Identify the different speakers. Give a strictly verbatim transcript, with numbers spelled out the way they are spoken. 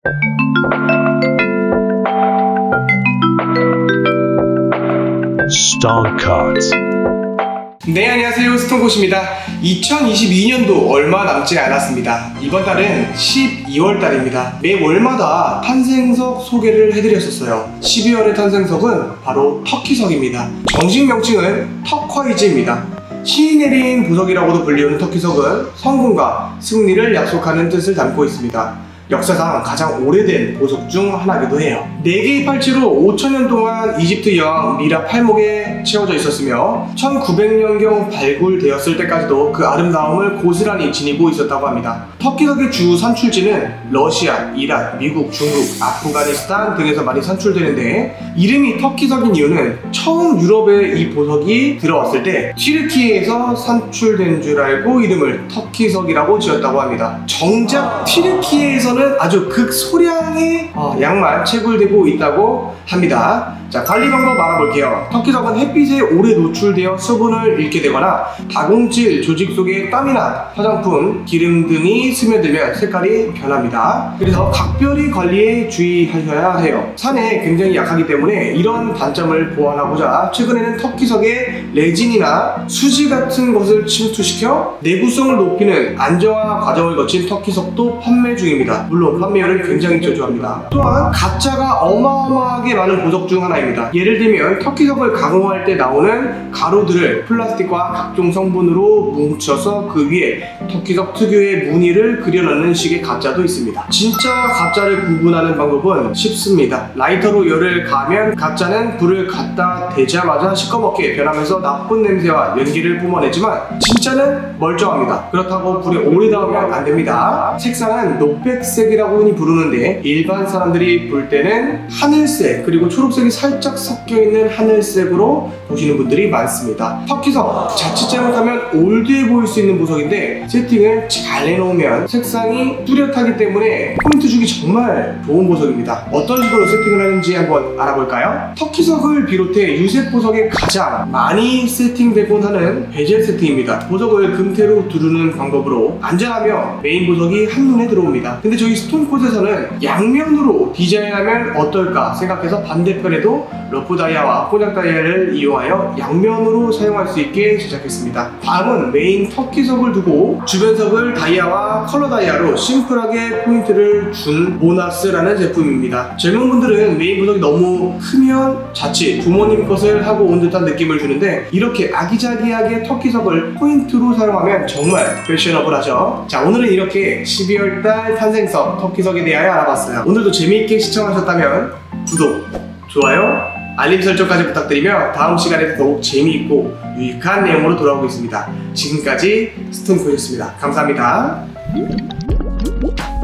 Speaker 1: Stonecuts.
Speaker 2: 네, 안녕하세요. 스톤콧입니다. 이천이십이 년도 얼마 남지 않았습니다. 이번 달은 십이월 달입니다. 매 월마다 탄생석 소개를 해드렸었어요. 십이월의 탄생석은 바로 터키석입니다. 정식 명칭은 터콰이즈입니다. 신이 내린 보석이라고도 불리우는 터키석은 성공과 승리를 약속하는 뜻을 담고 있습니다. 역사상 가장 오래된 보석 중 하나이기도 해요. 네 개의 팔찌로 오천 년 동안 이집트 여왕 미라 팔목에 채워져 있었으며 천구백 년경 발굴되었을 때까지도 그 아름다움을 고스란히 지니고 있었다고 합니다. 터키석의 주 산출지는 러시아, 이란, 미국, 중국, 아프가니스탄 등에서 많이 산출되는데, 이름이 터키석인 이유는 처음 유럽에 이 보석이 들어왔을 때 튀르키예에서 산출된 줄 알고 이름을 터키석이라고 지었다고 합니다. 정작 튀르키예에서 아주 극소량의 어, 양만 채굴되고 있다고 합니다. 자, 관리 방법 알아볼게요. 터키석은 햇빛에 오래 노출되어 수분을 잃게 되거나 다공질 조직 속에 땀이나 화장품, 기름 등이 스며들면 색깔이 변합니다. 그래서 각별히 관리에 주의하셔야 해요. 산에 굉장히 약하기 때문에 이런 단점을 보완하고자 최근에는 터키석에 레진이나 수지 같은 것을 침투시켜 내구성을 높이는 안정화 과정을 거친 터키석도 판매 중입니다. 물론 판매율은 굉장히 저조합니다. 또한 가짜가 어마어마하게 많은 보석 중 하나입니다. 예를 들면 터키석을 가공할 때 나오는 가루들을 플라스틱과 각종 성분으로 뭉쳐서 그 위에 터키석 특유의 무늬를 그려넣는 식의 가짜도 있습니다. 진짜 가짜를 구분하는 방법은 쉽습니다. 라이터로 열을 가하면 가짜는 불을 갖다 대자마자 시꺼멓게 변하면서 나쁜 냄새와 연기를 뿜어내지만 진짜는 멀쩡합니다. 그렇다고 불에 오래 닿으면 안 됩니다. 색상은 녹백색이라고 흔히 부르는데 일반 사람들이 볼 때는 하늘색 그리고 초록색이 살짝 섞여있는 하늘색으로 보시는 분들이 많습니다. 터키석, 자칫 잘못하면 올드해 보일 수 있는 보석인데 세팅을 잘 해놓으면 색상이 뚜렷하기 때문에 포인트 주기 정말 좋은 보석입니다. 어떤 식으로 세팅을 하는지 한번 알아볼까요? 터키석을 비롯해 유색 보석에 가장 많이 세팅되곤 하는 베젤 세팅입니다. 보석을 금태로 두르는 방법으로 안전하며 메인 보석이 한눈에 들어옵니다. 근데 저희 스톤콧에서는 양면으로 디자인하면 어떨까 생각해서 반대편에도 러프 다이아와 꼬냑 다이아를 이용하여 양면으로 사용할 수 있게 제작했습니다. 다음은 메인 터키석을 두고 주변석을 다이아와 컬러 다이아로 심플하게 포인트를 준 모나스라는 제품입니다. 젊은 분들은 메인 보석이 너무 크면 자칫 부모님 것을 하고 온 듯한 느낌을 주는데 이렇게 아기자기하게 터키석을 포인트로 사용하면 정말 패셔너블하죠. 자, 오늘은 이렇게 십이월 달 탄생석 터키석에 대하여 알아봤어요. 오늘도 재미있게 시청하셨다면 구독, 좋아요, 알림 설정까지 부탁드리며 다음 시간에도 더욱 재미있고 유익한 내용으로 돌아오겠습니다. 지금까지 스톤콧이었습니다. 감사합니다.